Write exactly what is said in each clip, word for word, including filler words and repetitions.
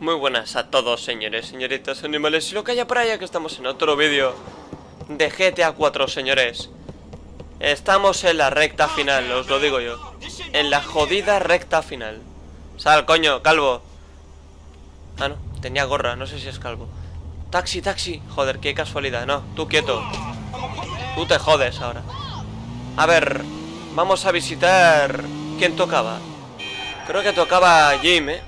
Muy buenas a todos, señores, señoritas, animales y lo que haya por allá, que estamos en otro vídeo de G T A cuatro, señores. Estamos en la recta final, os lo digo yo. En la jodida recta final. Sal, coño, calvo. Ah, no, tenía gorra, no sé si es calvo. Taxi, taxi, joder, qué casualidad. No, tú quieto. Tú te jodes ahora. A ver, vamos a visitar... ¿Quién tocaba? Creo que tocaba Jim, ¿eh?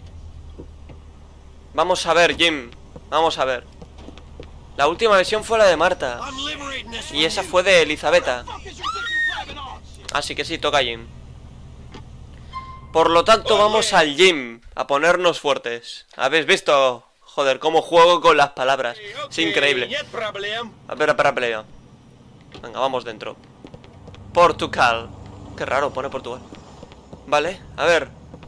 Vamos a ver, Jim. Vamos a ver. La última versión fue la de Marta. Y esa fue de Elizabeta. Así que sí, toca Jim. Por lo tanto, vamos al Jim. A ponernos fuertes. ¿Habéis visto? Joder, cómo juego con las palabras. Es increíble. A ver, espera, espera. Venga, vamos dentro. Portugal. Qué raro, pone Portugal. Vale, a ver.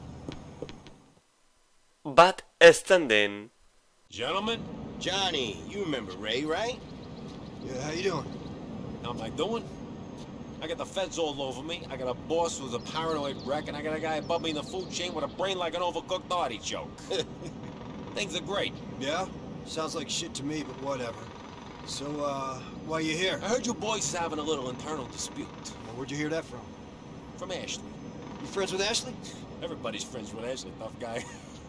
Bad standing. Gentlemen, Johnny, you remember Ray, right? Yeah, how you doing? how am I doing? I got the feds all over me. I got a boss who's a paranoid wreck, and I got a guy above me in the food chain with a brain like an overcooked artichoke. Things are great. Yeah? Sounds like shit to me, but whatever. So, uh, why you here? I heard you boys having a little internal dispute. Well, where'd you hear that from? From Ashley. You friends with Ashley? Everybody's friends with Ashley, tough guy.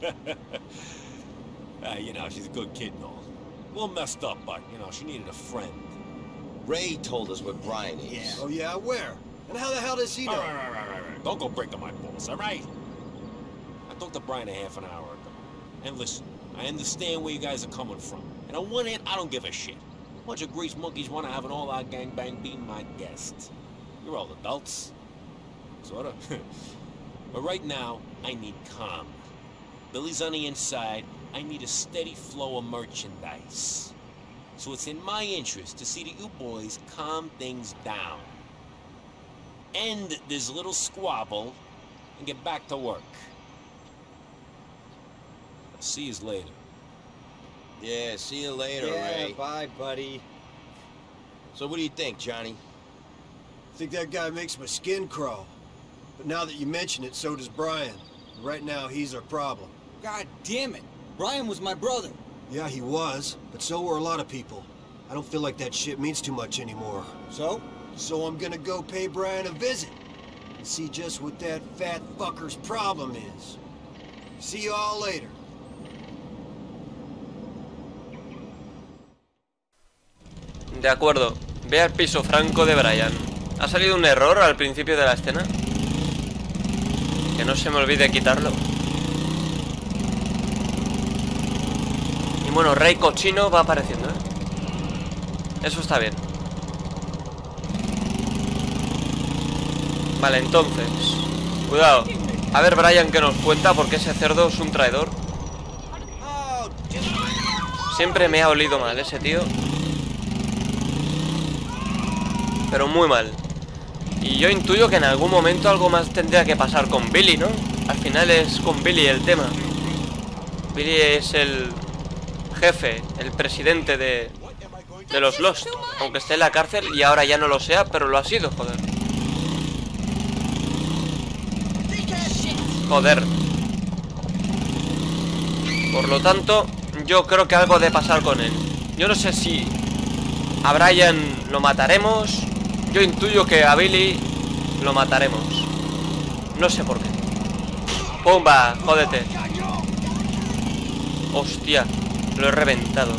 uh, you know, she's a good kid and all. A little messed up, but, you know, she needed a friend. Ray told us where Brian is. Yeah. Oh, yeah? Where? And how the hell does he know? All right, all right, all right, all right. Don't go breaking my balls, all right? I talked to Brian a half an hour ago. And listen, I understand where you guys are coming from. And on one hand, I don't give a shit. A bunch of grease monkeys want to have an all-out gangbang be my guest. You're all adults. Sorta. But right now, I need calm. Billy's on the inside. I need a steady flow of merchandise. So it's in my interest to see that you boys calm things down. End this little squabble and get back to work. I'll see you later. Yeah, see you later, Yeah, Ray. bye, buddy. So what do you think, Johnny? I think that guy makes my skin crawl. But now that you mention it, so does Brian. Right now, he's our problem. God damn it! Brian was my brother. Yeah, he was, but so were a lot of people. I don't feel like that shit means too much anymore. So? So I'm gonna go pay Brian a visit and see just what that fat fucker's problem is. See you all later. De acuerdo. Ve al piso franco de Brian. ¿Ha salido un error al principio de la escena? Que no se me olvide quitarlo. Y bueno, Rey Cochino va apareciendo, ¿eh? Eso está bien. Vale, entonces cuidado. A ver Brian que nos cuenta, porque ese cerdo es un traidor. Siempre me ha olido mal ese tío. Pero muy mal. Y yo intuyo que en algún momento algo más tendría que pasar con Billy, ¿no? Al final es con Billy el tema. Billy es el jefe, el presidente de, de los Lost. Aunque esté en la cárcel y ahora ya no lo sea, pero lo ha sido, joder. Joder. Por lo tanto, yo creo que algo ha de pasar con él. Yo no sé si a Brian lo mataremos. Yo intuyo que a Billy lo mataremos. No sé por qué. ¡Pumba! ¡Jódete! Hostia, lo he reventado.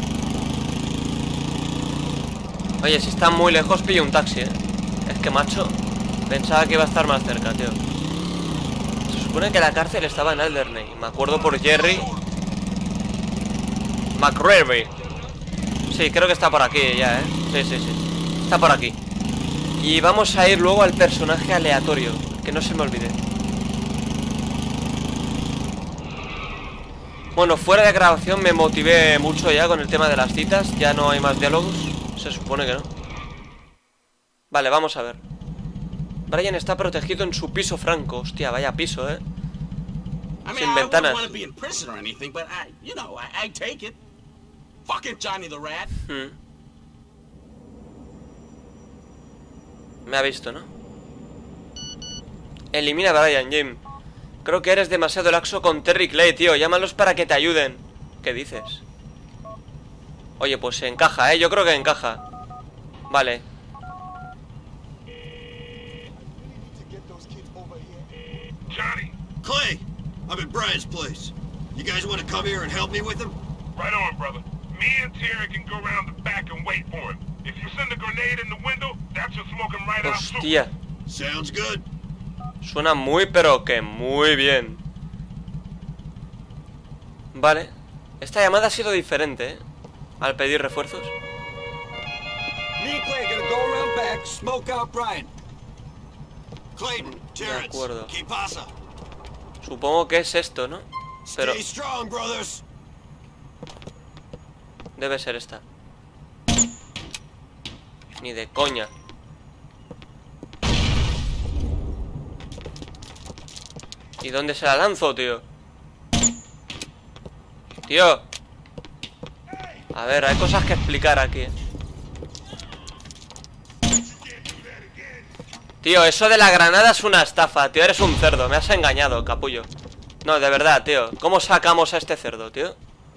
Oye, si está muy lejos, pillo un taxi, ¿eh? Es que, macho, pensaba que iba a estar más cerca, tío. Se supone que la cárcel estaba en Alderney. Me acuerdo por Jerry McRae. Sí, creo que está por aquí ya, ¿eh? Sí, sí, sí. Está por aquí. Y vamos a ir luego al personaje aleatorio. Que no se me olvide. Bueno, fuera de grabación me motivé mucho ya con el tema de las citas. Ya no hay más diálogos. Se supone que no. Vale, vamos a ver. Brian está protegido en su piso franco. Hostia, vaya piso, ¿eh? Sin ventanas. Hmm. Me ha visto, ¿no? Elimina a Brian, Jim. Creo que eres demasiado laxo con Terry y Clay, tío. Llámalos para que te ayuden. ¿Qué dices? Oye, pues encaja, ¿eh? Yo creo que encaja. Vale. Johnny! Clay! I'm at Brian's place. You guys want to come here and help me with him? Right on, brother. Me and Terry can go around the back and wait for him. If you send a grenade in the window, that should smoke him right out. Hostia. Sounds good. Suena muy, pero que muy bien. Vale. Esta llamada ha sido diferente, ¿eh? Al pedir refuerzos. Me and Clay are gonna go around back, smoke out Brian. Clayton, De Terrence, acuerdo. ¿qué pasa? Supongo que es esto, ¿no? Pero Stay strong, brothers. debe ser esta. Ni de coña. ¿Y dónde se la lanzo, tío? Tío. A ver, hay cosas que explicar aquí. Tío, eso de la granada es una estafa, tío. Eres un cerdo, me has engañado, capullo. No, de verdad, tío. ¿Cómo sacamos a este cerdo, tío?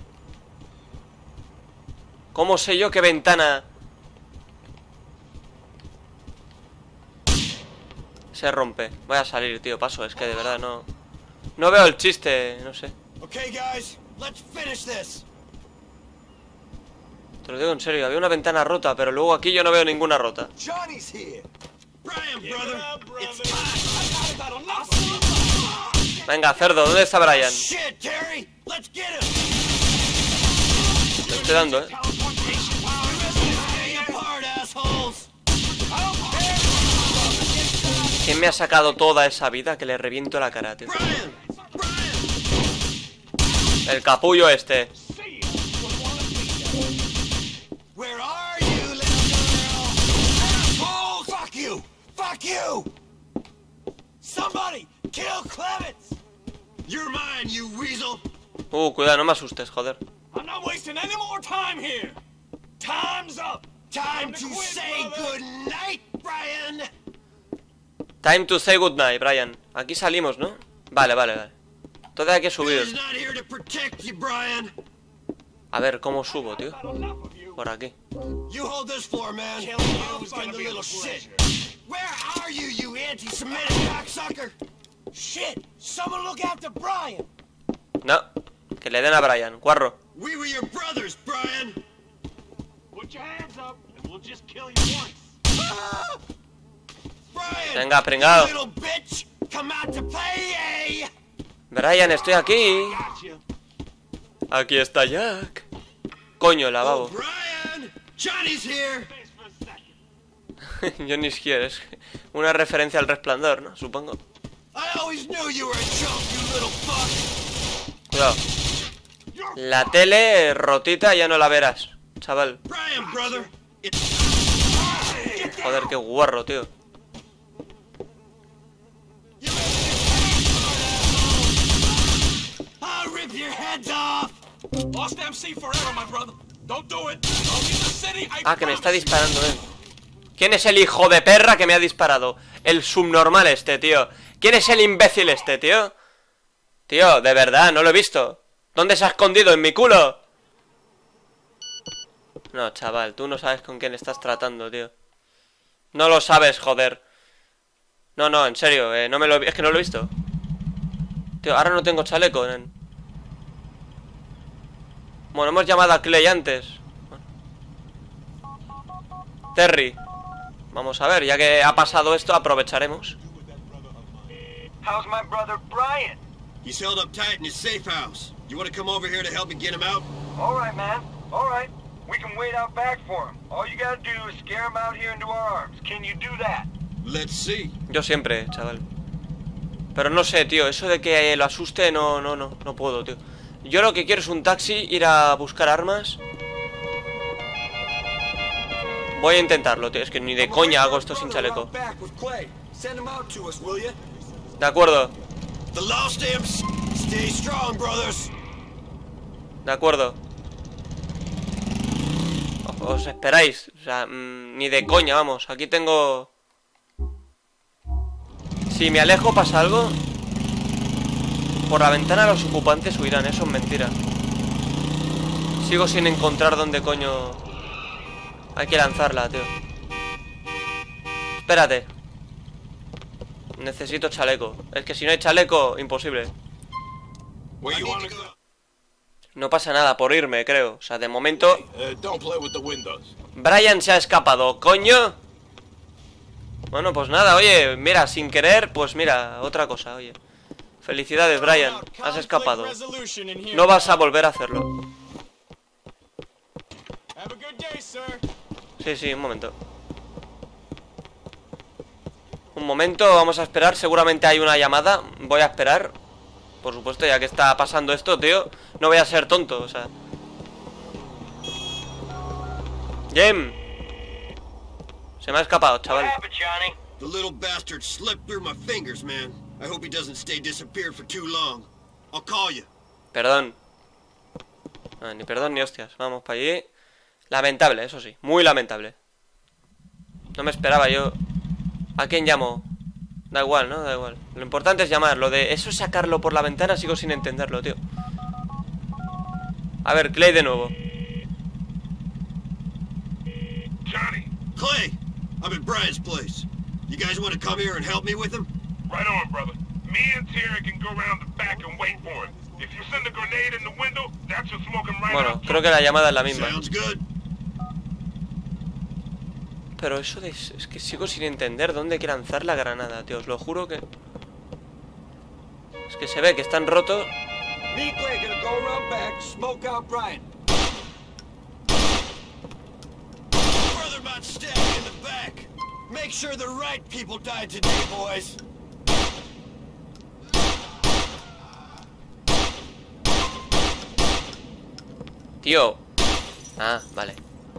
¿Cómo sé yo qué ventana se rompe? Voy a salir, tío, paso. Es que de verdad no... No veo el chiste, no sé. Okay, guys, let's finish this. Te lo digo en serio, había una ventana rota, pero luego aquí yo no veo ninguna rota. Johnny's here. Brian, brother. It's Venga, cerdo, ¿dónde está Brian? shit, Terry. Let's get him. Te estoy dando, eh. Stay apart, assholes. ¿Quién me ha sacado toda esa vida que le reviento la cara, tío? Brian, Brian. El capullo este. Where are you, little girl? Assholes! Fuck you! Fuck you! Somebody kill Clements! You're mine, you weasel! Uh, cuidado, no me asustes, joder. I'm not wasting any more time here. Time's up. Time to say good night, Brian! Time to say goodnight, Brian. Aquí salimos, ¿no? Vale, vale, vale. Todavía hay que subir. He's not here to protect you, Brian. A ver, ¿cómo subo, tío? Por aquí. You hold this floor, man. Killing you I'll is find gonna the be a little shit. pleasure. Where are you, you anti-Semitic cocksucker? Shit! Someone look after Brian! No, que le den a Brian, cuarro. We were your brothers, Brian! Put your hands up, and we'll just kill you once. Ah! Brian! Venga, pringado. You little bitch! Come out to play, eh? Brian, estoy aquí. Gotcha. Aquí está Jack. Coño, el Oh, lavabo. Brian! Johnny's here! Thanks for a second. Johnny's here, es una referencia al Resplandor, ¿no? Supongo. I always knew you were a joke, you little fuck! Cuidado. La tele rotita ya no la verás, chaval. Brian, brother! It's... Joder, qué guarro, tío. I'll rip your heads off! Lost M C forever, my brother. Don't do it. I'll leave the city, I Ah, que me está promise. disparando, eh. ¿Quién es el hijo de perra que me ha disparado? El subnormal este, tío. ¿Quién es el imbécil este, tío? Tío, de verdad, no lo he visto. ¿Dónde se ha escondido? ¿En mi culo? No, chaval, tú no sabes con quién estás tratando, tío. No lo sabes, joder. No, no, en serio, eh, no me lo he... Es que no lo he visto. Tío, ahora no tengo chaleco, nen. Bueno, hemos llamado a Clay antes. Terry. Vamos a ver, ya que ha pasado esto, aprovecharemos. How's my brother Brian? He's held up tight in his safe house. You want to come over here to help me get him out? All right, man. All right. We can wait out back for him. All you gotta do is scare him out here into our arms. Can you do that? Let's see. Yo siempre, chaval. Pero no sé, tío, eso de que lo asuste, no, no, no, no puedo, tío. Yo lo que quiero es un taxi, ir a buscar armas. Voy a intentarlo, tío, es que ni de coña hago esto sin chaleco. De acuerdo, The lost M C. Stay strong, brothers. de acuerdo. O- Os esperáis, o sea, mmm, ni de coña, vamos. Aquí tengo... Si me alejo, ¿pasa algo? Por la ventana los ocupantes huirán, eso es mentira. Sigo sin encontrar dónde coño hay que lanzarla, tío. Espérate. Necesito chaleco. Es que si no hay chaleco, imposible. Where you wanna go? No pasa nada por irme, creo. O sea, de momento Uh, don't play with the windows. Brian se ha escapado, coño. Bueno, pues nada, oye, mira, sin querer, pues mira, otra cosa, oye. Felicidades, Brian, has escapado. No vas a volver a hacerlo. Sí, sí, un momento. Un momento, vamos a esperar. Seguramente hay una llamada. Voy a esperar. Por supuesto, ya que está pasando esto, tío. No voy a ser tonto, o sea. Jem. Se me ha escapado, chaval. The little bastard slipped through my fingers, man. I hope he doesn't stay disappeared for too long. I'll call you. Perdón. Ah, ni perdón ni hostias. Vamos para allí. Lamentable, eso sí. Muy lamentable. No me esperaba yo. ¿A quién llamo? Da igual, ¿no? Da igual. Lo importante es llamar. Lo de eso, sacarlo por la ventana, sigo sin entenderlo, tío. A ver, Clay de nuevo. Johnny, Clay, I'm at Brian's place. You guys want to come here and help me with him? right on, brother. Me and Terry can go around the back and wait for him. If you send a grenade in the window, that's what's smoking right Bueno, out. creo que la llamada es la misma. Sounds good. Pero eso de... Es que sigo sin entender dónde hay que lanzar la granada, tío. Os lo juro que... Es que se ve que están rotos. Me and Clay are gonna go around back, smoke out Brian. Brother about stabbed in the back. Make sure the right people died today, boys. Tío. Ah, vale.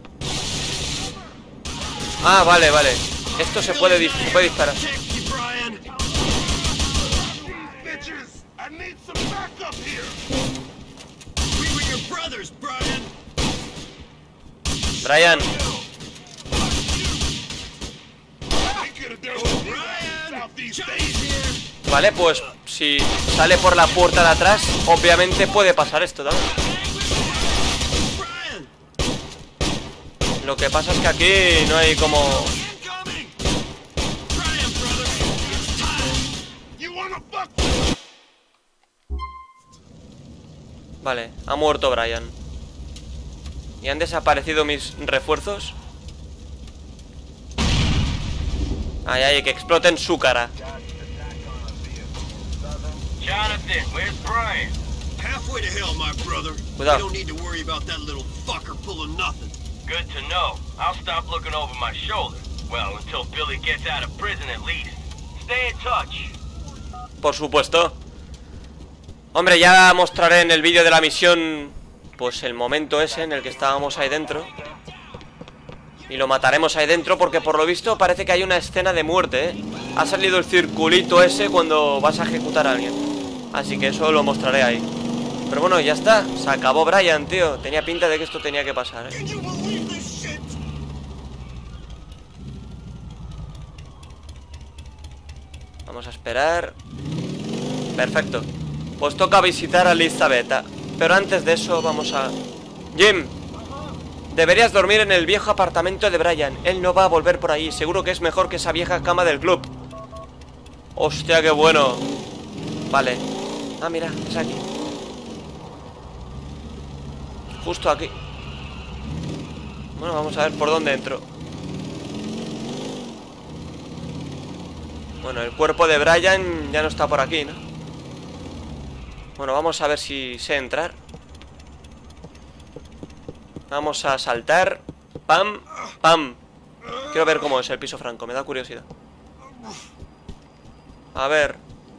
Ah, vale, vale. Esto se puede, dis se puede disparar. Check you, Brian. Bitches, I need some backup here. We were your brothers, Brian. Brian. We could have done what we want in Brian, Southeast Johnny's here. Vale, pues si sale por la puerta de atrás, obviamente puede pasar esto también. Brian, Lo que pasa es que aquí no hay como... incoming. Brian, brother, it's time. You wanna fuck? Vale, ha muerto Brian. ¿Y han desaparecido mis refuerzos? Ay, ay, que exploten su cara. Jonathan, where's Brian? Halfway to hell, my brother. Cuidado. We don't need to worry about that little fucker pulling nothing. Good to know. I'll stop looking over my shoulder. Well, until Billy gets out of prison at least. Stay in touch. Por supuesto. Hombre, ya mostraré en el vídeo de la misión, pues el momento ese en el que estábamos ahí dentro. Y lo mataremos ahí dentro porque por lo visto parece que hay una escena de muerte, ¿eh? Ha salido el circulito ese cuando vas a ejecutar a alguien. Así que eso lo mostraré ahí. Pero bueno, ya está. Se acabó Brian, tío. Tenía pinta de que esto tenía que pasar, ¿eh? Can you believe this shit? Vamos a esperar. Perfecto. Pues toca visitar a Elizabeth. Pero antes de eso vamos a... Jim, deberías dormir en el viejo apartamento de Brian. Él no va a volver por ahí. Seguro que es mejor que esa vieja cama del club. Hostia, qué bueno. Vale. Ah, mira, es aquí. Justo aquí. Bueno, vamos a ver por dónde entro. Bueno, el cuerpo de Brian ya no está por aquí, ¿no? Bueno, vamos a ver si sé entrar. Vamos a saltar. Pam, pam. Quiero ver cómo es el piso franco, me da curiosidad. A ver.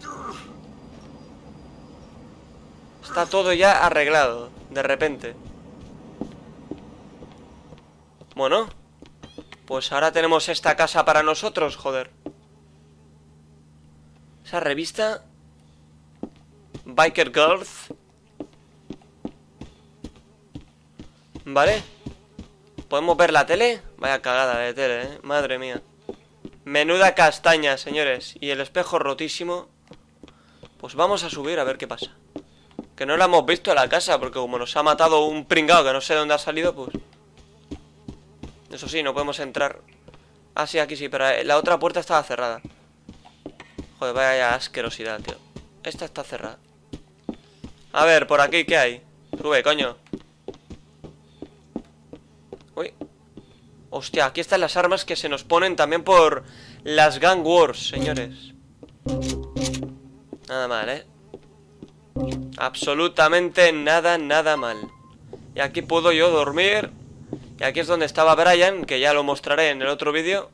Está todo ya arreglado, de repente. Bueno, pues ahora tenemos esta casa para nosotros, joder. Esa revista Biker Girls. Vale. ¿Podemos ver la tele? Vaya cagada de tele, ¿eh? Madre mía. Menuda castaña, señores. Y el espejo rotísimo. Pues vamos a subir a ver qué pasa. Que no la hemos visto en la casa, porque como nos ha matado un pringao que no sé dónde ha salido, pues... Eso sí, no podemos entrar. Ah, sí, aquí sí, pero la otra puerta estaba cerrada. Joder, vaya asquerosidad, tío. Esta está cerrada. A ver, por aquí, ¿qué hay? Sube, coño. Uy. Hostia, aquí están las armas que se nos ponen también por las Gang Wars, señores. Nada mal, ¿eh? Absolutamente nada, nada mal. Y aquí puedo yo dormir. Y aquí es donde estaba Brian, que ya lo mostraré en el otro vídeo.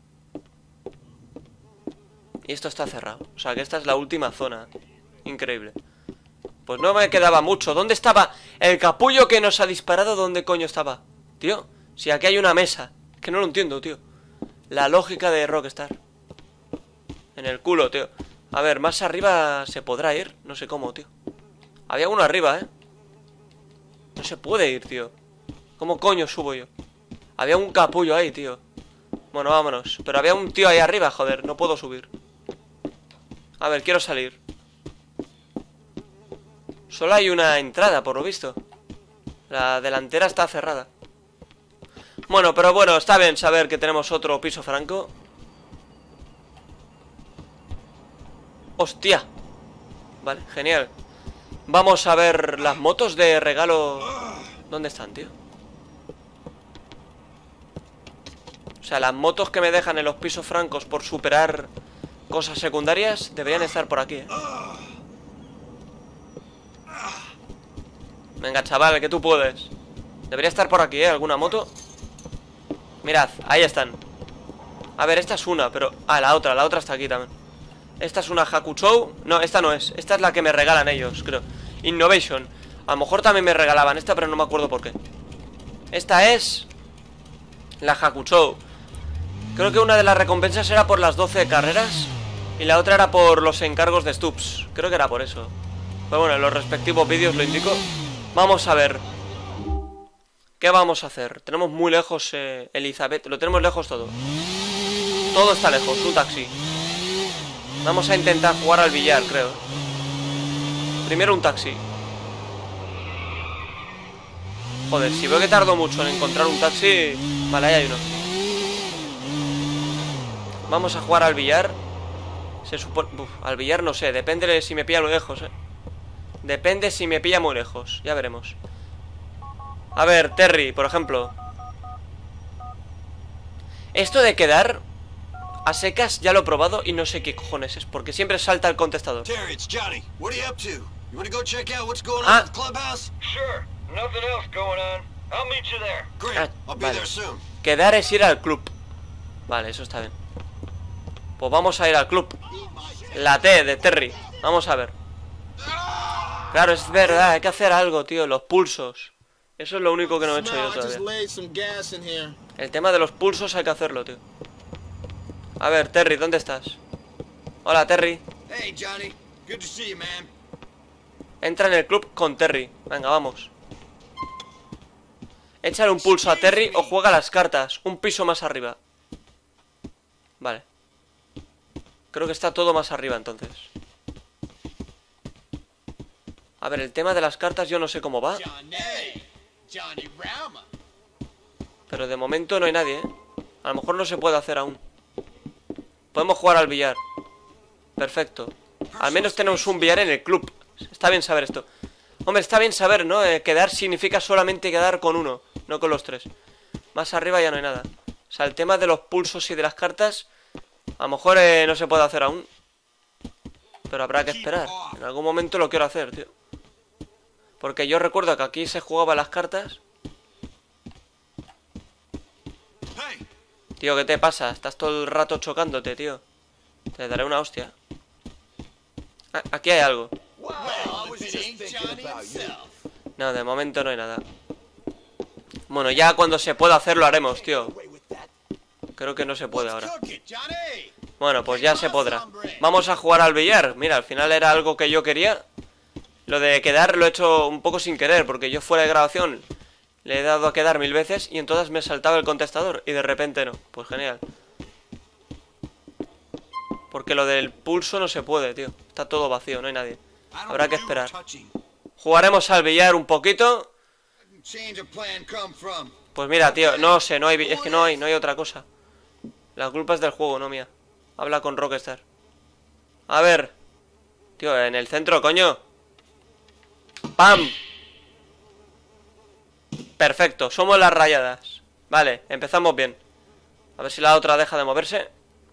Y esto está cerrado. O sea que esta es la última zona. Increíble. Pues no me quedaba mucho. ¿Dónde estaba el capullo que nos ha disparado? ¿Dónde coño estaba? Tío, si aquí hay una mesa. Es que no lo entiendo, tío. La lógica de Rockstar. En el culo, tío. A ver, más arriba se podrá ir. No sé cómo, tío. Había uno arriba, ¿eh? No se puede ir, tío. ¿Cómo coño subo yo? Había un capullo ahí, tío. Bueno, vámonos. Pero había un tío ahí arriba, joder. No puedo subir. A ver, quiero salir. Solo hay una entrada, por lo visto. La delantera está cerrada. Bueno, pero bueno, está bien saber que tenemos otro piso franco. Hostia. Vale, genial. Vamos a ver las motos de regalo. ¿Dónde están, tío? O sea, las motos que me dejan en los pisos francos por superar cosas secundarias deberían estar por aquí, ¿eh? Venga, chaval, que tú puedes. Debería estar por aquí, ¿eh? ¿Alguna moto? Mirad, ahí están. A ver, esta es una, pero... Ah, la otra, la otra está aquí también. Esta es una Hakuchou. No, esta no es. Esta es la que me regalan ellos, creo. Innovation. A lo mejor también me regalaban esta, pero no me acuerdo por qué. Esta es... la Hakuchou. Creo que una de las recompensas era por las doce carreras y la otra era por los encargos de Stubbs. Creo que era por eso. Pero bueno, en los respectivos vídeos lo indico. Vamos a ver. ¿Qué vamos a hacer? Tenemos muy lejos eh, Elizabeth. Lo tenemos lejos todo. Todo está lejos, un taxi. Vamos a intentar jugar al billar, creo. Primero un taxi. Joder, si veo que tardo mucho en encontrar un taxi. Vale, ahí hay uno. Vamos a jugar al billar. Se supone... Uf, al billar no sé, depende de si me pilla muy lejos, eh. Depende si me pilla muy lejos. Ya veremos. A ver, Terry, por ejemplo. Esto de quedar a secas ya lo he probado y no sé qué cojones es, porque siempre salta el contestador. Terry, it's Johnny. What are you up to? You want to go check out what's going on Ah. at the clubhouse? Sure. Nothing else going on. I'll meet you there. Great. Ah, I'll be vale. there soon. Quedar es ir al club. Vale, eso está bien. Pues vamos a ir al club. La T de Terry. Vamos a ver. Claro, es verdad, hay que hacer algo, tío. Los pulsos. Eso es lo único que no he hecho yo todavía. El tema de los pulsos hay que hacerlo, tío. A ver, Terry, ¿dónde estás? Hola, Terry. Hey, Johnny. Good to see you, man. Entra en el club con Terry. Venga, vamos. Échale un pulso a Terry o juega las cartas. Un piso más arriba. Vale. Creo que está todo más arriba, entonces. A ver, el tema de las cartas yo no sé cómo va. Pero de momento no hay nadie, ¿eh? A lo mejor no se puede hacer aún. Podemos jugar al billar. Perfecto. Al menos tenemos un billar en el club. Está bien saber esto. Hombre, está bien saber, ¿no? Eh, quedar significa solamente quedar con uno, no con los tres. Más arriba ya no hay nada. O sea, el tema de los pulsos y de las cartas a lo mejor eh, no se puede hacer aún. Pero habrá que esperar. En algún momento lo quiero hacer, tío. Porque yo recuerdo que aquí se jugaban las cartas. Tío, ¿qué te pasa? Estás todo el rato chocándote, tío. Te daré una hostia. Ah, aquí hay algo. No, de momento no hay nada. Bueno, ya cuando se pueda hacer lo haremos, tío. Creo que no se puede ahora. Bueno, pues ya se podrá. Vamos a jugar al billar. Mira, al final era algo que yo quería. Lo de quedar lo he hecho un poco sin querer, porque yo fuera de grabación le he dado a quedar mil veces y en todas me saltaba el contestador y de repente no. Pues genial. Porque lo del pulso no se puede, tío. Está todo vacío, no hay nadie. Habrá que esperar. Jugaremos al billar un poquito. Pues mira, tío, no sé, no hay... Es que no hay, no hay otra cosa. La culpa es del juego, no mía. Habla con Rockstar. A ver. Tío, en el centro, coño. ¡Pam! Perfecto, somos las rayadas. Vale, empezamos bien. A ver si la otra deja de moverse.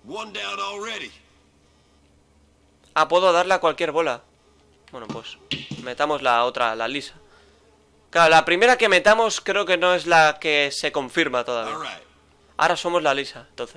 Ah, puedo darle a cualquier bola. Bueno, pues metamos la otra, la lisa. Claro, la primera que metamos creo que no es la que se confirma todavía. Ahora somos la lisa, entonces.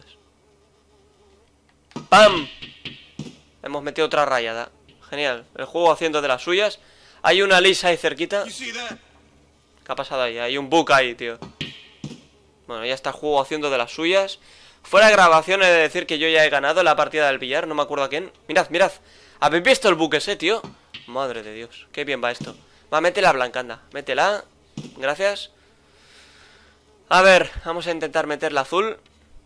¡Pam! Hemos metido otra rayada. Genial, el juego haciendo de las suyas. Hay una lisa ahí cerquita. ¿Qué ha pasado ahí? Hay un bug ahí, tío. Bueno, ya está el juego haciendo de las suyas. Fuera de grabación he de decir que yo ya he ganado la partida del billar. No me acuerdo a quién. Mirad, mirad. ¿Habéis visto el bug ese, tío? Madre de Dios, qué bien va esto. Va, métela blanca, anda. Métela. Gracias. A ver, vamos a intentar meter la azul.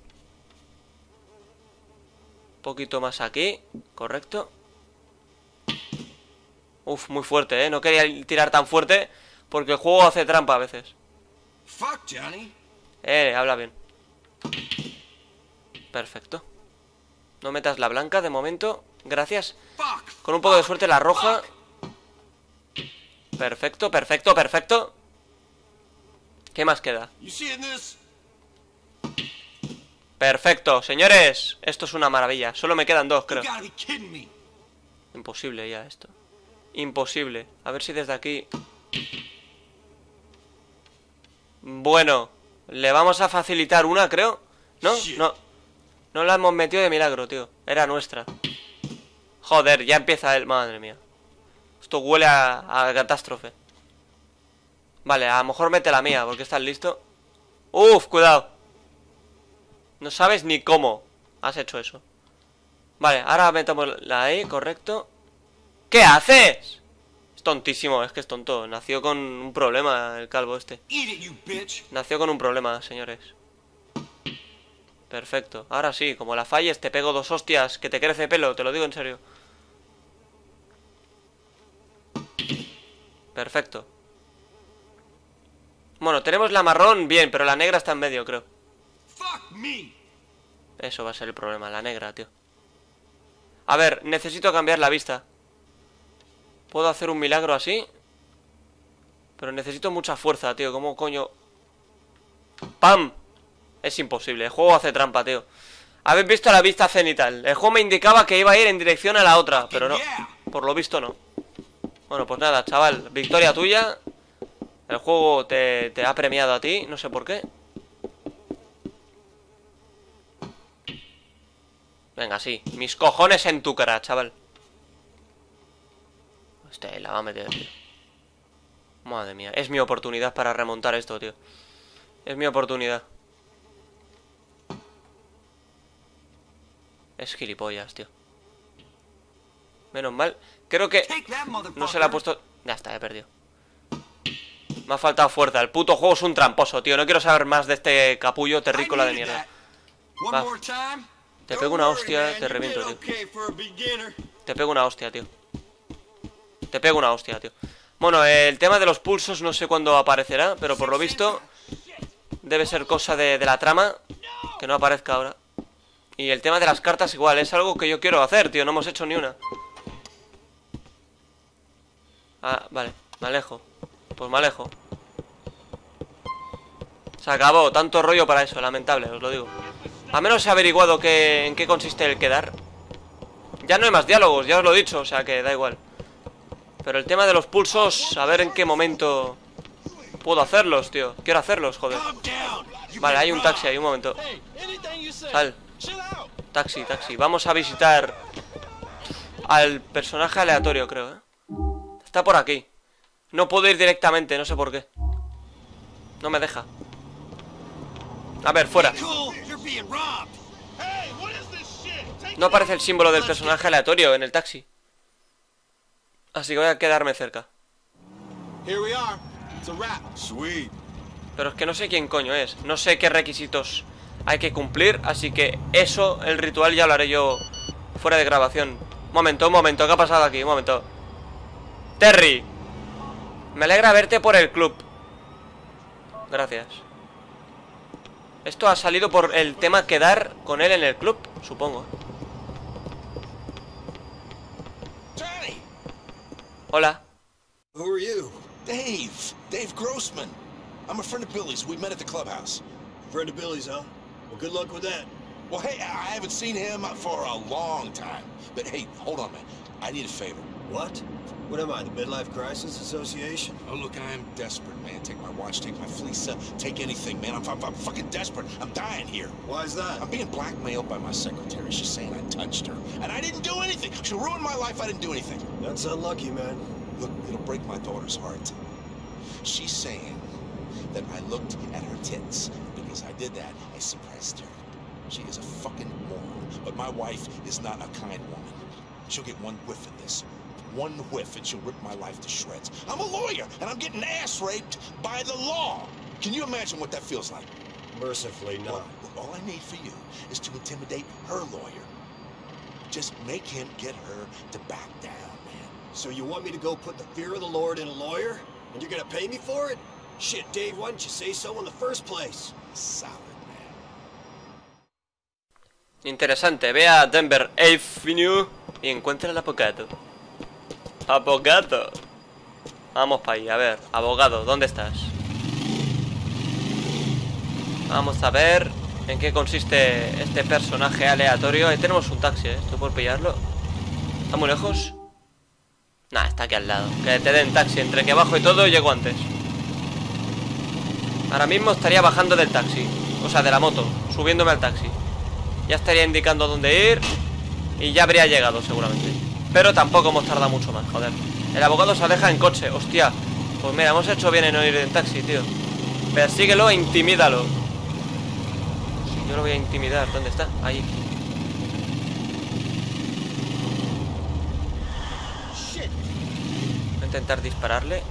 Un poquito más aquí. Correcto. Uf, muy fuerte, ¿eh? No quería tirar tan fuerte porque el juego hace trampa a veces. Eh, habla bien. Perfecto. No metas la blanca de momento. Gracias. Con un poco de suerte la roja. Perfecto, perfecto, perfecto. ¿Qué más queda? Perfecto, señores. Esto es una maravilla. Solo me quedan dos, creo. Imposible ya esto. Imposible. A ver si desde aquí... Bueno, le vamos a facilitar una, creo. ¿No? No. No la hemos metido de milagro, tío. Era nuestra. Joder, ya empieza el... Madre mía. Esto huele a, a catástrofe. Vale, a lo mejor mete la mía, porque estás listo. Uf, cuidado. No sabes ni cómo has hecho eso. Vale, ahora metemos la ahí, correcto. ¿Qué haces? Es tontísimo, es que es tonto. Nació con un problema el calvo este. Nació con un problema, señores. Perfecto, ahora sí, como la falles te pego dos hostias que te crece pelo, te lo digo en serio. Perfecto. Bueno, tenemos la marrón bien, pero la negra está en medio, creo. Eso va a ser el problema, la negra, tío. A ver, necesito cambiar la vista. Puedo hacer un milagro así, pero necesito mucha fuerza, tío. ¿Cómo coño? ¡Pam! Es imposible, el juego hace trampa, tío. Habéis visto la vista cenital. El juego me indicaba que iba a ir en dirección a la otra, pero no, por lo visto no. Bueno, pues nada, chaval, victoria tuya. El juego te, te ha premiado a ti, no sé por qué. Venga, sí, mis cojones en tu cara, chaval. Este la va a meter, tío. Madre mía, es mi oportunidad para remontar esto, tío. Es mi oportunidad. Es gilipollas, tío. Menos mal. Creo que no se le ha puesto... Ya está, he perdido. Me ha faltado fuerza. El puto juego es un tramposo, tío. No quiero saber más de este capullo terrícola de mierda. Va. Te pego una hostia, te reviento, tío. Te pego una hostia, tío. Te pego una hostia, tío. Bueno, el tema de los pulsos no sé cuándo aparecerá, pero por lo visto debe ser cosa de, de la trama. Que no aparezca ahora. Y el tema de las cartas igual, es algo que yo quiero hacer, tío. No hemos hecho ni una. Ah, vale, me alejo. Pues me alejo. Se acabó, tanto rollo para eso, lamentable, os lo digo. A menos he averiguado que, en qué consiste el quedar. Ya no hay más diálogos, ya os lo he dicho, o sea que da igual. Pero el tema de los pulsos, a ver en qué momento puedo hacerlos, tío. Quiero hacerlos, joder. Vale, hay un taxi ahí, un momento. Sal. Taxi, taxi. Vamos a visitar al personaje aleatorio, creo, ¿eh? Está por aquí. No puedo ir directamente, no sé por qué. No me deja. A ver, fuera. No aparece el símbolo del personaje aleatorio en el taxi. Así que voy a quedarme cerca. Pero es que no sé quién coño es. No sé qué requisitos hay que cumplir. Así que eso, el ritual, ya lo haré yo fuera de grabación. Un momento, un momento, ¿qué ha pasado aquí? Un momento. Terry, me alegra verte por el club. Gracias. Esto ha salido por el tema quedar con él en el club, supongo. Hola. Who are you? Dave. Dave Grossman. I'm a friend of Billy's. We met at the clubhouse. Friend of Billy's, huh? Well, good luck with that. Well, hey, I haven't seen him for a long time. But hey, hold on, man. I need a favor. What? What am I, the Midlife Crisis Association? Oh, look, I'm desperate, man. Take my watch, take my fleece, uh, take anything, man. I'm, I'm, I'm fucking desperate. I'm dying here. Why is that? I'm being blackmailed by my secretary. She's saying I touched her. And I didn't do anything. She ruined my life. I didn't do anything. That's unlucky, man. Look, it'll break my daughter's heart. She's saying that I looked at her tits. Because I did that, I suppressed her. She is a fucking moron. But my wife is not a kind woman. She'll get one whiff of this. One whiff and she'll rip my life to shreds. I'm a lawyer, and I'm getting ass raped by the law. Can you imagine what that feels like? Mercifully, no. Well, all I need for you is to intimidate her lawyer. Just make him get her to back down, man. So you want me to go put the fear of the Lord in a lawyer? And you're gonna pay me for it? Shit, Dave, why didn't you say so in the first place? Solid, man. Interesante, ve a Denver Avenue y encuentra al abogado. Abogado. Vamos para ahí, a ver, abogado, ¿dónde estás? Vamos a ver en qué consiste este personaje aleatorio. Ahí tenemos un taxi, ¿eh? ¿Estoy por pillarlo? ¿Está muy lejos? Nah, está aquí al lado. Que te den taxi, entre que bajo y todo llego antes. Ahora mismo estaría bajando del taxi. O sea, de la moto, subiéndome al taxi. Ya estaría indicando dónde ir y ya habría llegado seguramente. Pero tampoco hemos tardado mucho más, joder. El abogado se aleja en coche, hostia. Pues mira, hemos hecho bien en no ir en taxi, tío. Persíguelo e intimídalo. Yo lo voy a intimidar, ¿dónde está? Ahí. Voy a intentar dispararle.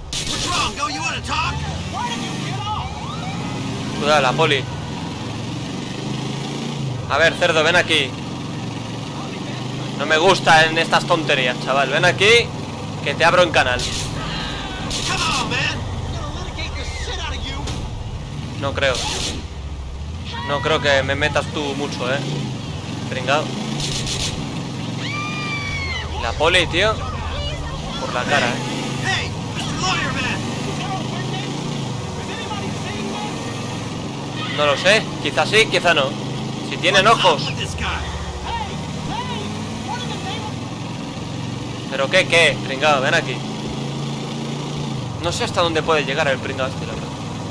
Cuidado, la poli. A ver, cerdo, ven aquí. No me gusta en estas tonterías, chaval. Ven aquí, que te abro en canal. No creo. No creo que me metas tú mucho, eh. Pringado. La poli, tío. Por la cara, eh. No lo sé. Quizá sí, quizá no. Si tienen ojos. ¿Pero qué, qué? Pringado, ven aquí. No sé hasta dónde puede llegar el pringado este, la verdad.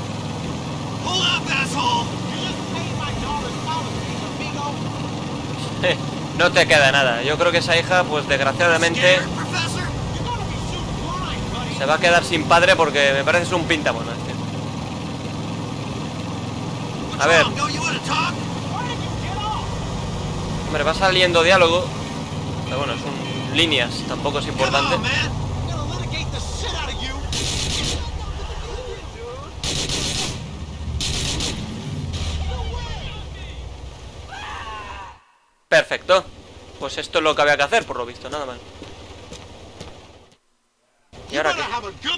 No te queda nada. Yo creo que esa hija, pues desgraciadamente, se va a quedar sin padre porque me pareces un pintamono este. A ver. Hombre, va saliendo diálogo. Pero bueno, es un... líneas, tampoco es importante. Perfecto. Pues esto es lo que había que hacer, por lo visto, nada más. ¿Y ahora qué?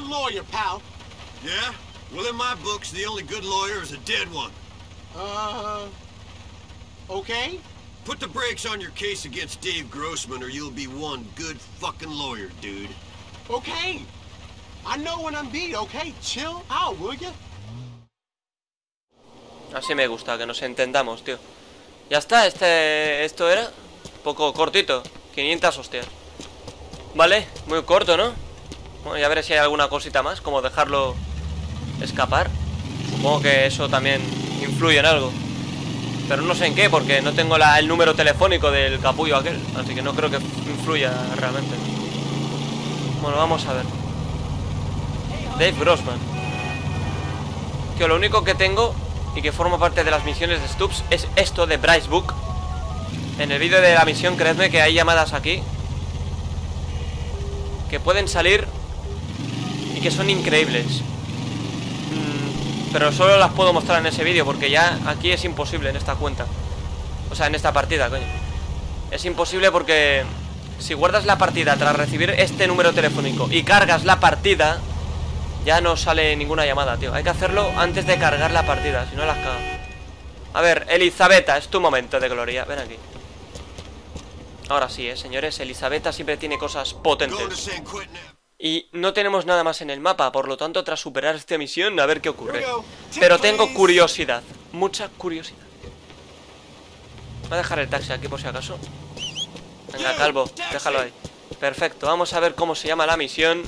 Yeah? Well, in my books, the only good lawyer is a dead one. Uh, okay. Put the brakes on your case against Dave Grossman or you'll be one good fucking lawyer, dude. Okay. I know when I'm beat, okay? Chill out, will ya? Así me gusta, que nos entendamos, tío. Ya está, este... esto era un poco cortito. quinientas hostias. Vale, muy corto, ¿no? Bueno, ya veré si hay alguna cosita más, como dejarlo escapar. Supongo que eso también influye en algo. Pero no sé en qué, porque no tengo la, el número telefónico del capullo aquel. Así que no creo que influya realmente. Bueno, vamos a ver. Dave Grossman. Tío, lo único que tengo y que forma parte de las misiones de Stubbs es esto de Bryce Book. En el vídeo de la misión, creedme que hay llamadas aquí que pueden salir y que son increíbles. Pero solo las puedo mostrar en ese vídeo, porque ya aquí es imposible en esta cuenta. O sea, en esta partida, coño. Es imposible porque si guardas la partida tras recibir este número telefónico y cargas la partida, ya no sale ninguna llamada, tío. Hay que hacerlo antes de cargar la partida, si no las cago. A ver, Elizabeta, es tu momento de gloria. Ven aquí. Ahora sí, eh, señores, Elizabeta siempre tiene cosas potentes. Y no tenemos nada más en el mapa, por lo tanto, tras superar esta misión, a ver qué ocurre. Pero tengo curiosidad, mucha curiosidad. Voy a dejar el taxi aquí por si acaso. Venga, Calvo, déjalo ahí. Perfecto, vamos a ver cómo se llama la misión.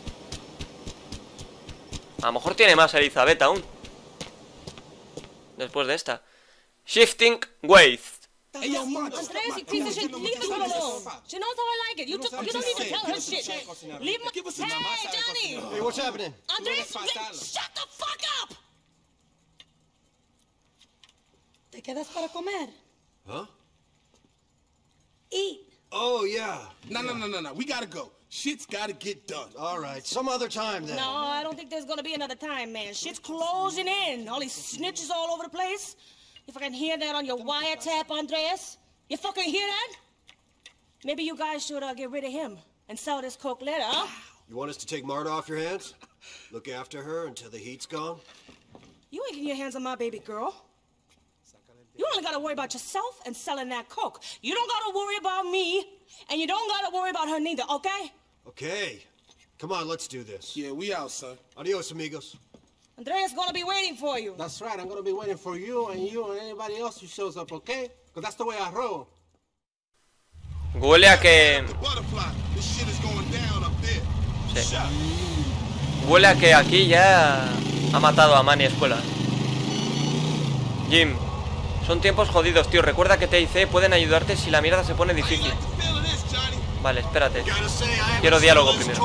A lo mejor tiene más Elizabeth aún. Después de esta. Shifting Waste. Hey, yo, Andres, you piece of shit, leave the girl alone. She knows how I like it. You just, you don't need to tell her shit. Leave my... Hey, Johnny! Hey, what's happening? Andres, shut the fuck up! ¿Te quedas para comer? Huh? Eat. Oh, yeah. No, no, no, no, no. We gotta go. Shit's gotta get done. All right, some other time then. No, I don't think there's gonna be another time, man. Shit's closing in. All these snitches all over the place. You fucking hear that on your wiretap, Andreas? You fucking hear that? Maybe you guys should uh, get rid of him and sell this coke later, huh? You want us to take Marta off your hands? Look after her until the heat's gone? You ain't getting your hands on my baby girl. You only gotta worry about yourself and selling that coke. You don't gotta worry about me, and you don't gotta worry about her neither, okay? Okay. Come on, let's do this. Yeah, we out, son. Adios, amigos. Andrea's gonna be waiting for you. That's right, I'm gonna be waiting for you and you and anybody else who shows up, okay? Because that's the way I roll. Huele a que... Sí. Huele a que aquí ya ha matado a Manny Escuela. Jim, son tiempos jodidos, tío. Recuerda que T y C pueden ayudarte si la mierda se pone difícil. Vale, espérate. Quiero diálogo primero.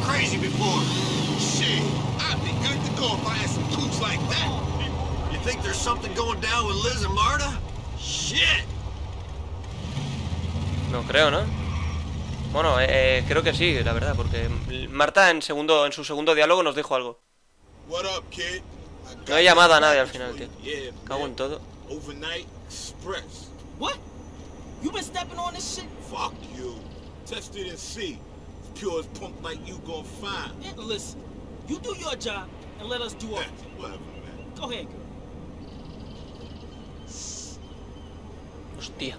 No creo, ¿no? Bueno, eh, creo que sí, la verdad, porque Marta en segundo, en su segundo diálogo nos dijo algo. No he llamado a nadie al final, tío. Cago en todo. Overnight Express. What? You been stepping on this shit? Fuck you. Test it and see. It's pure as punk like you gon' find. Yeah, listen, you do your job and let us do ours. Whatever, man. Go ahead, girl. Hostia.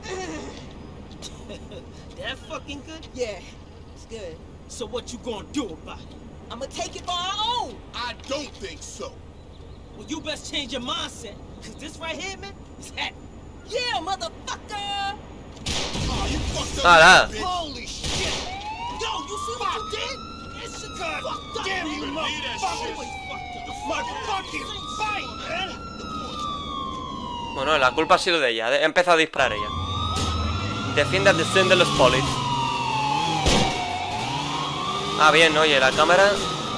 That fucking good? Yeah, it's good. So what you gonna do about it? I'm gonna take it by our own. I don't think so. Well, you best change your mindset. Cause this right here, man, is happening. Yeah, motherfucker! Oh, you fucked up. Ah, bitch. Holy shit! Yo, you see what you did? That shit God fucked up. damn you, man. motherfucker. Always fucked up. My fucking fight, man. Bueno, la culpa ha sido de ella. Ha empezado a disparar ella. Defiende al descend de los polis. Ah, bien, oye, la cámara.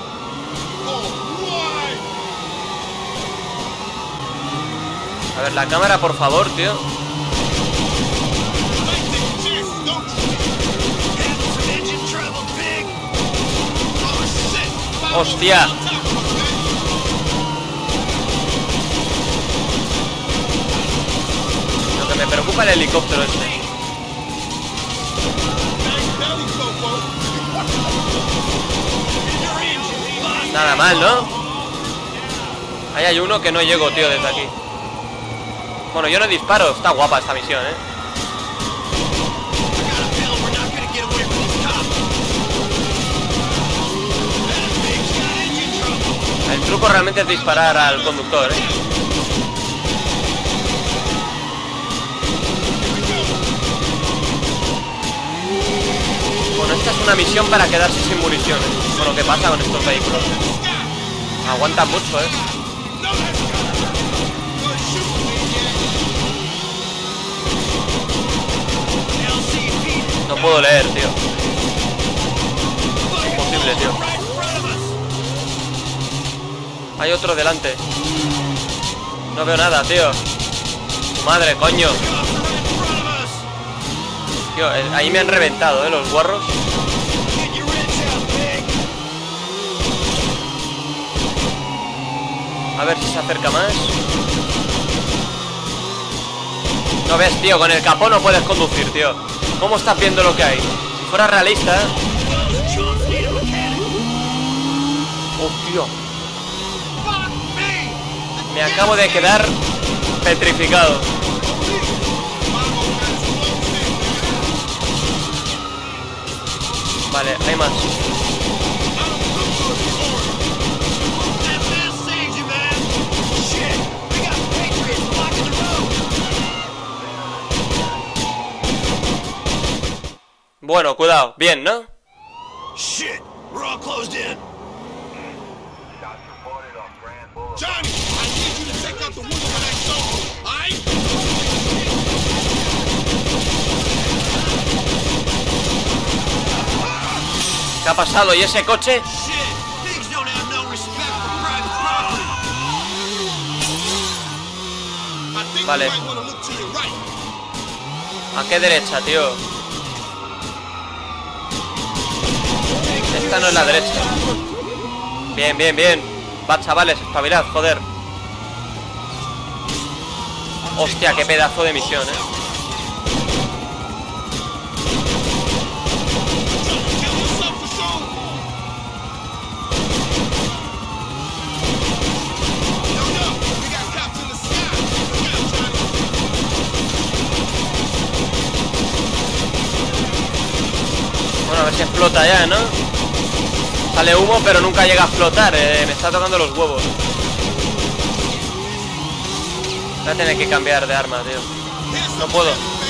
A ver, la cámara, por favor, tío. ¡Hostia! Lo que me preocupa el helicóptero este. Nada mal, ¿no? Ahí hay uno que no llego, tío, desde aquí. Bueno, yo no disparo. Está guapa esta misión, ¿eh? El truco realmente es disparar al conductor, ¿eh? Bueno, esta es una misión para quedarse sin municiones. Bueno, ¿qué pasa con estos vehículos? Aguantan mucho, ¿eh? No puedo leer, tío. Imposible, tío. Hay otro delante. No veo nada, tío. Madre, coño. Tío, ahí me han reventado, ¿eh? Los guarros. A ver si se acerca más. No ves, tío, con el capó no puedes conducir, tío. ¿Cómo estás viendo lo que hay? Si fuera realista... ¡Hostia! Me acabo de quedar petrificado. Vale, hay más. Bueno, cuidado, bien, ¿no? Shit, we're all closed in. Johnny, I need you to take out the window when I saw, all right? ¿Qué ha pasado? ¿Y ese coche? Shit, pigs don't have no respect for private property. I think Vale. you might want to look to your right. ¿A qué derecha, tío? Esta no es la derecha. Bien, bien, bien. Va, chavales, espabilad, joder. Hostia, qué pedazo de misión, eh. Bueno, a ver si explota ya, ¿no? Sale humo, pero nunca llega a explotar. eh, Me está tocando los huevos. Voy a tener que cambiar de arma, tío. No puedo.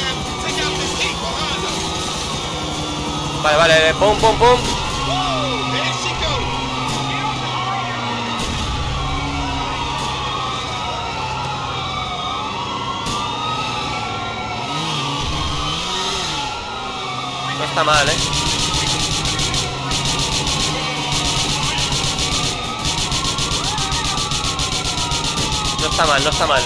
Vale, vale, pum, pum, pum. No está mal, eh. No está mal, no está mal.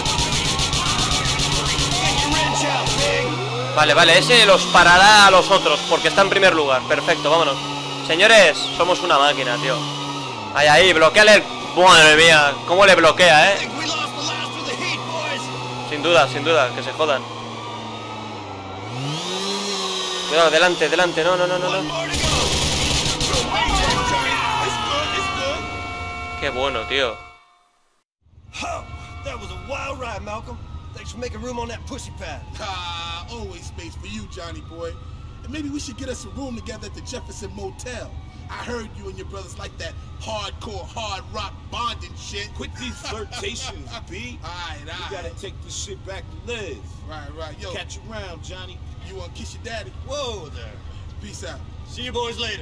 Vale, vale, ese los parará a los otros porque está en primer lugar. Perfecto, vámonos. Señores, somos una máquina, tío. Ahí, ahí, bloqueale el... Madre mía, cómo le bloquea, eh. Sin duda, sin duda, que se jodan. Cuidado, delante, delante, no, no, no, no, no. Qué bueno, tío. That was a wild ride, Malcolm. Thanks for making room on that pussy pad. Ah, always space for you, Johnny boy. And maybe we should get us a room together at the Jefferson Motel. I heard you and your brothers like that hardcore, hard rock bonding shit. Quit these flirtations, B. Alright, You alright. gotta take this shit back to Liz. Right, right. Yo, Catch you around, Johnny. you wanna kiss your daddy? Whoa there. Peace out. See you boys later.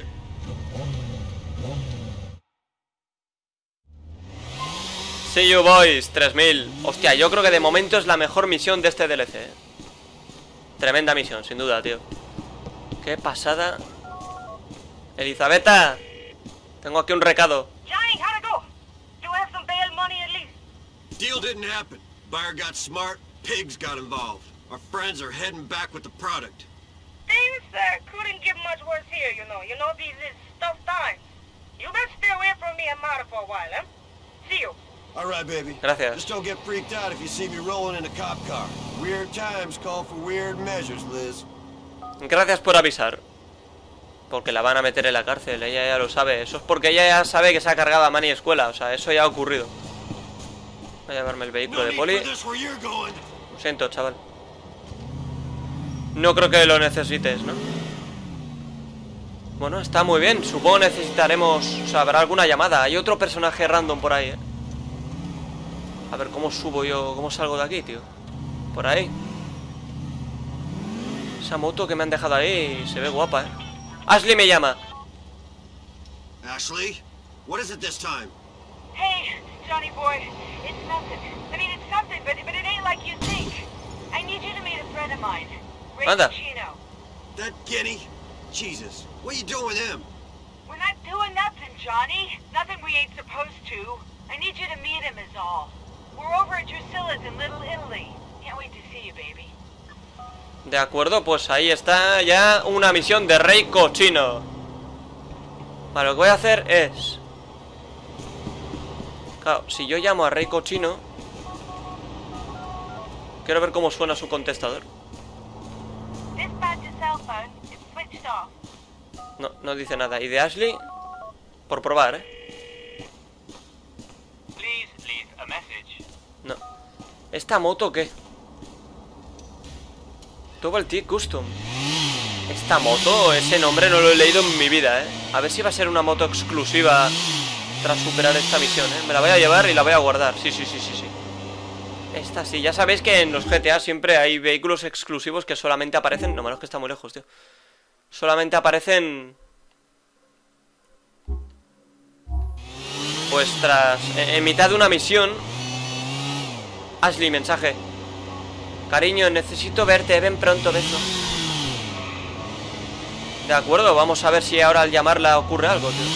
See you boys, tres mil. Hostia, yo creo que de momento es la mejor misión de este D L C, eh. Tremenda misión, sin duda, tío. Qué pasada. Elizabeta, tengo aquí un recado. Johnny, how'd it go? Do I have some bail money at least? Deal didn't happen. Buyer got smart, pigs got involved. Our friends are heading back with the product. Things uh, couldn't get much worse here, you know. You know, these is tough times. You better stay away from me and Marta for a while, eh? See you. All right, baby. Gracias. Just don't get freaked out if you see me rolling in a cop car. Weird times call for weird measures, Liz. Gracias por avisar. Porque la van a meter en la cárcel, ella ya lo sabe. Eso es porque ella ya sabe que se ha cargado a Manny Escuela. O sea, eso ya ha ocurrido. Voy a llevarme el vehículo No de need poli. for this where you're going. Lo siento, chaval. No creo que lo necesites, ¿no? Bueno, está muy bien. Supongo necesitaremos... O sea, habrá alguna llamada. Hay otro personaje random por ahí, ¿eh? A ver, ¿cómo subo yo? ¿Cómo salgo de aquí, tío? Por ahí. Esa moto que me han dejado ahí se ve guapa, ¿eh? Ashley me llama. Ashley, what is it this time? Hey, Johnny boy. It's nothing. I mean, it's something, but, but it ain't like you think. I need you to meet a friend of mine. Ray Anda. Chino. That Guinea? Jesus, what are you doing with him? We're not doing nothing, Johnny. Nothing we ain't supposed to. I need you to meet him is all. We're over at Drusilla's in Little Italy. Can't wait to see you, baby. De acuerdo, pues ahí está ya una misión de Rey Cochino. Vale, lo que voy a hacer es... Claro, si yo llamo a Rey Cochino... Quiero ver cómo suena su contestador. Dispatch to Southside. No, no dice nada. ¿Y de Ashley? Por probar, ¿eh? No. ¿Esta moto qué? Double T Custom. Esta moto, ese nombre no lo he leído en mi vida, ¿eh? A ver si va a ser una moto exclusiva tras superar esta misión, ¿eh? Me la voy a llevar y la voy a guardar. Sí, sí, sí, sí, sí. Esta sí. Ya sabéis que en los G T A siempre hay vehículos exclusivos que solamente aparecen... No, menos que está muy lejos, tío. Solamente aparecen... Pues tras... En mitad de una misión... Ashley, mensaje. Cariño, necesito verte, ven pronto, beso. De acuerdo, vamos a ver si ahora al llamarla ocurre algo, tío.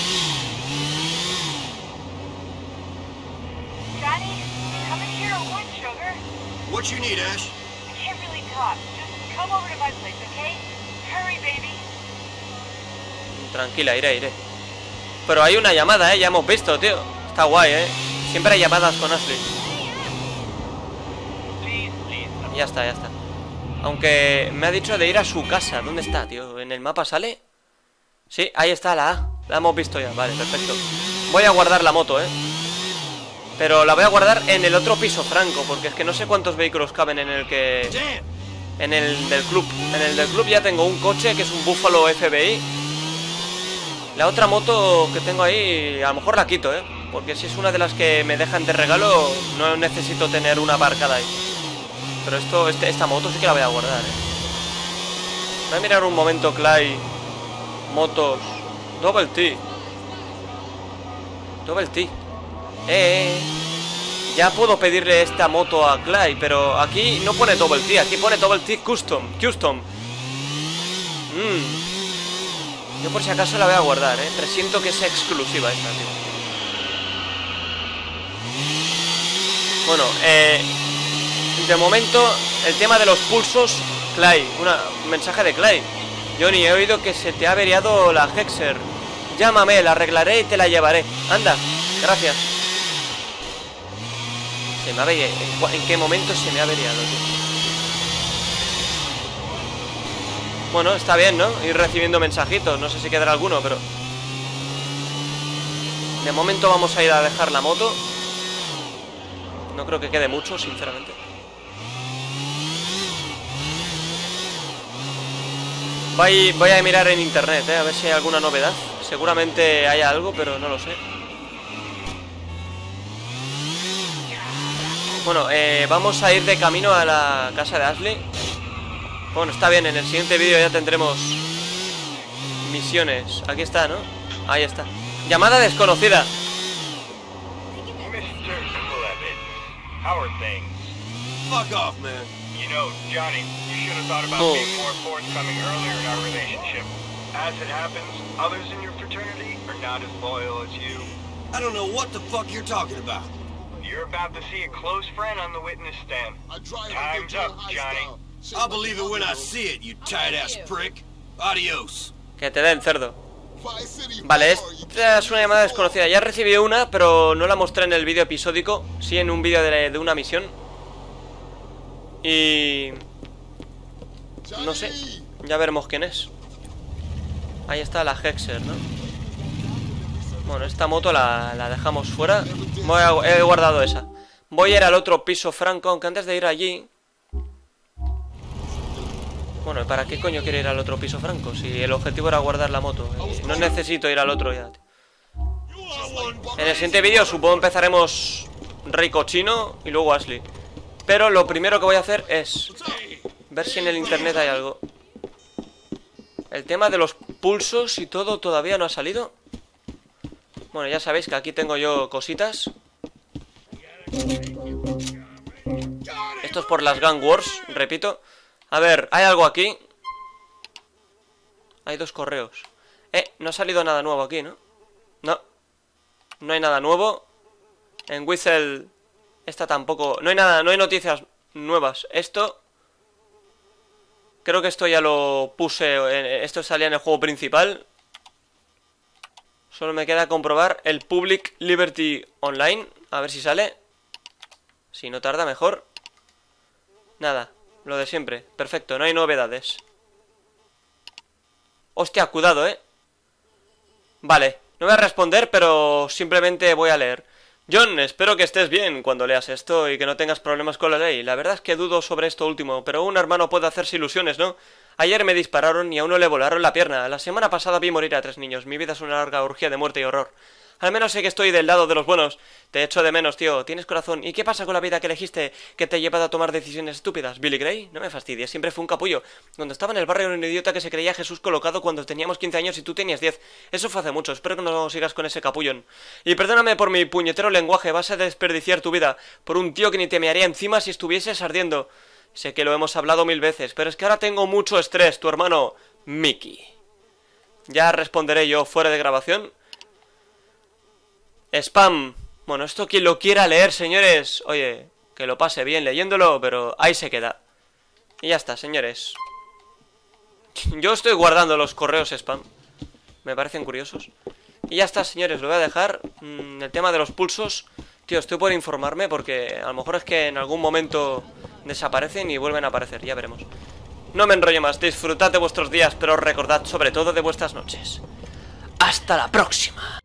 Johnny, come in here at once, sugar. What you need, Ash? I can't really talk. Just come over to my place, okay? Hurry, baby. Tranquila, iré, iré. Pero hay una llamada, eh, ya hemos visto, tío. Está guay, eh. Siempre hay llamadas con Ashley. Ya está, ya está. Aunque me ha dicho de ir a su casa. ¿Dónde está, tío? ¿En el mapa sale? Sí, ahí está la A. La hemos visto ya, vale, perfecto. Voy a guardar la moto, eh. Pero la voy a guardar en el otro piso franco, porque es que no sé cuántos vehículos caben en el que... En el del club. En el del club ya tengo un coche que es un Buffalo F B I. La otra moto que tengo ahí, a lo mejor la quito, eh. Porque si es una de las que me dejan de regalo, no necesito tener una aparcada ahí. Pero esto, este, esta moto sí que la voy a guardar, eh. Voy a mirar un momento, Clay. Motos. Double T. Double T. Eh, eh. Ya puedo pedirle esta moto a Clay, pero aquí no pone Double T, aquí pone Double T Custom. Custom. Mmm. Yo por si acaso la voy a guardar, eh. Presiento que es exclusiva esta, tío. Bueno, eh... de momento, el tema de los pulsos. Clay, una, un mensaje de Clay. Johnny, he oído que se te ha averiado la Hexer. Llámame, la arreglaré y te la llevaré. Anda, gracias. Se me ha averiado. ¿En qué momento se me ha averiado, tío? Bueno, está bien, ¿no? Ir recibiendo mensajitos. No sé si quedará alguno, pero... de momento vamos a ir a dejar la moto. No creo que quede mucho, sinceramente. Voy, voy a mirar en internet, eh, a ver si hay alguna novedad. Seguramente hay algo, pero no lo sé. Bueno, eh, vamos a ir de camino a la casa de Ashley. Bueno, está bien, en el siguiente vídeo ya tendremos misiones. Aquí está, ¿no? Ahí está. Llamada desconocida. How are things? Fuck off, man. You know, Johnny, you should have thought about Oh. being more forthcoming earlier in our relationship. As it happens, others in your fraternity are not as loyal as you. I don't know what the fuck you're talking about. You're about to see a close friend on the witness stand. Time's up, Johnny. I'll believe it when I see it, you tight-ass prick. Adios. Que te den, cerdo. Vale, esta es una llamada desconocida. Ya recibí una, pero no la mostré en el vídeo episódico. Sí, en un vídeo de, de una misión. Y... no sé. Ya veremos quién es. Ahí está la Hexer, ¿no? Bueno, esta moto la, la dejamos fuera. Voy a, he guardado esa. Voy a ir al otro piso franco, aunque antes de ir allí... Bueno, ¿para qué coño quiero ir al otro piso franco? Si el objetivo era guardar la moto. No necesito ir al otro ya, tío. En el siguiente vídeo supongo empezaremos Rey Cochino y luego Ashley. Pero lo primero que voy a hacer es ver si en el internet hay algo. El tema de los pulsos y todo todavía no ha salido. Bueno, ya sabéis que aquí tengo yo cositas. Esto es por las Gang Wars, repito. A ver, ¿hay algo aquí? Hay dos correos. Eh, no ha salido nada nuevo aquí, ¿no? No. No hay nada nuevo. En Whistle... esta tampoco... No hay nada, no hay noticias nuevas. Esto... creo que esto ya lo puse... Esto salía en el juego principal. Solo me queda comprobar el Public Liberty Online. A ver si sale. Si no tarda, mejor. Nada. Lo de siempre, perfecto, no hay novedades. Hostia, cuidado, eh. Vale, no voy a responder, pero simplemente voy a leer. John, espero que estés bien cuando leas esto y que no tengas problemas con la ley. La verdad es que dudo sobre esto último, pero un hermano puede hacerse ilusiones, ¿no? Ayer me dispararon y a uno le volaron la pierna. La semana pasada vi morir a tres niños. Mi vida es una larga orgía de muerte y horror. Al menos sé que estoy del lado de los buenos. Te echo de menos, tío. Tienes corazón. ¿Y qué pasa con la vida que elegiste que te ha llevado a tomar decisiones estúpidas? ¿Billy Gray? No me fastidies. Siempre fue un capullo. Cuando estaba en el barrio era un idiota que se creía Jesús colocado cuando teníamos quince años y tú tenías diez. Eso fue hace mucho. Espero que no sigas con ese capullón. Y perdóname por mi puñetero lenguaje. Vas a desperdiciar tu vida por un tío que ni te mearía encima si estuvieses ardiendo. Sé que lo hemos hablado mil veces, pero es que ahora tengo mucho estrés. Tu hermano, Mickey. Ya responderé yo fuera de grabación. Spam. Bueno, esto quien lo quiera leer, señores. Oye, que lo pase bien leyéndolo, pero ahí se queda. Y ya está, señores. Yo estoy guardando los correos spam. Me parecen curiosos. Y ya está, señores, lo voy a dejar. mm, El tema de los pulsos. Tío, estoy por informarme porque a lo mejor es que en algún momento desaparecen y vuelven a aparecer. Ya veremos. No me enrollo más. Disfrutad de vuestros días, pero recordad sobre todo de vuestras noches. Hasta la próxima.